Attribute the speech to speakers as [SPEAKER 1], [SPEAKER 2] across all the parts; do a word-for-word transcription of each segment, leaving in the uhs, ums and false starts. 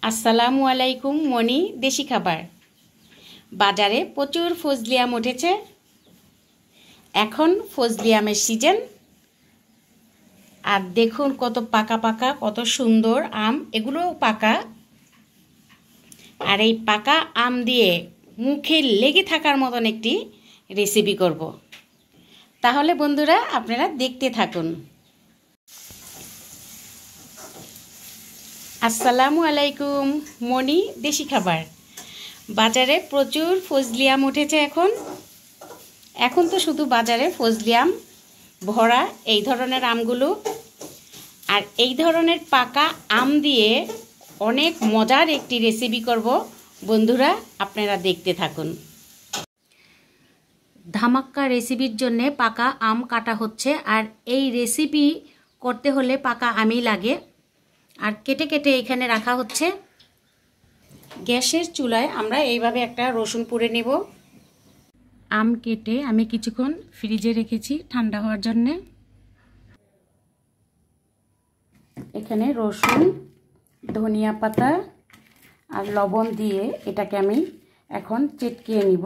[SPEAKER 1] আসসালামু আলাইকুম। মনি দেশি খাবার। বাজারে প্রচুর ফজলি আম উঠেছে। এখন ফজলি আমের সিজন। আর দেখুন কত পাকা পাকা, কত সুন্দর আম। এগুলোও পাকা। আর এই পাকা আম দিয়ে মুখে লেগে থাকার মতন একটি রেসিপি করব। তাহলে বন্ধুরা আপনারা দেখতে থাকুন। আসসালামু আলাইকুম। মনি দেশি খাবার। বাজারে প্রচুর ফজলি আম উঠেছে এখন। এখন তো শুধু বাজারে ফজলি আম ভরা, এই ধরনের আমগুলো। আর এই ধরনের পাকা আম দিয়ে অনেক মজার একটি রেসিপি করব। বন্ধুরা আপনারা দেখতে থাকুন। ধামাক্কা রেসিপির জন্য পাকা আম কাটা হচ্ছে। আর এই রেসিপি করতে হলে পাকা আমই লাগে। আর কেটে কেটে এখানে রাখা হচ্ছে। গ্যাসের চুলায় আমরা এইভাবে একটা রসুন পুড়ে নেব। আম কেটে আমি কিছুক্ষণ ফ্রিজে রেখেছি ঠান্ডা হওয়ার জন্যে। এখানে রসুন, ধনিয়া পাতা আর লবণ দিয়ে এটাকে আমি এখন চেটকিয়ে নিব।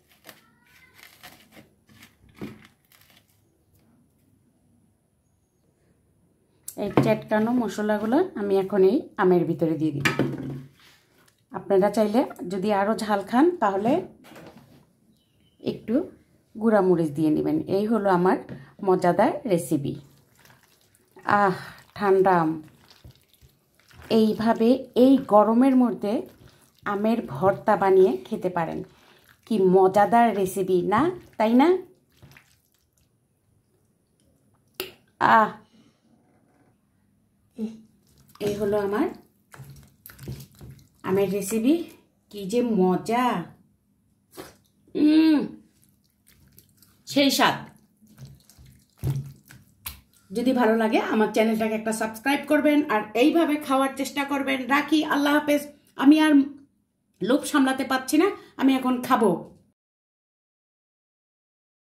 [SPEAKER 1] এই চেটকানো মশলাগুলো আমি এখন এই আমের ভিতরে দিয়ে দিব। আপনারা চাইলে যদি আরও ঝাল খান তাহলে একটু গুঁড়া মরিচ দিয়ে নেবেন। এই হলো আমার মজাদার রেসিপি। আহ ঠান্ডা আম। এইভাবে এই গরমের মধ্যে আমের ভর্তা বানিয়ে খেতে পারেন। কি মজাদার রেসিপি না, তাই না? আহ এই হলো আমার আমের রেসিপি। কি যে মজা, হুম সেই স্বাদ। যদি ভালো লাগে আমার চ্যানেলটাকে একটা সাবস্ক্রাইব করবেন আর এইভাবে খাওয়ার চেষ্টা করবেন। রাখি, আল্লাহ হাফেজ। আমি আর লোভ সামলাতে পারছি না, আমি এখন খাবো।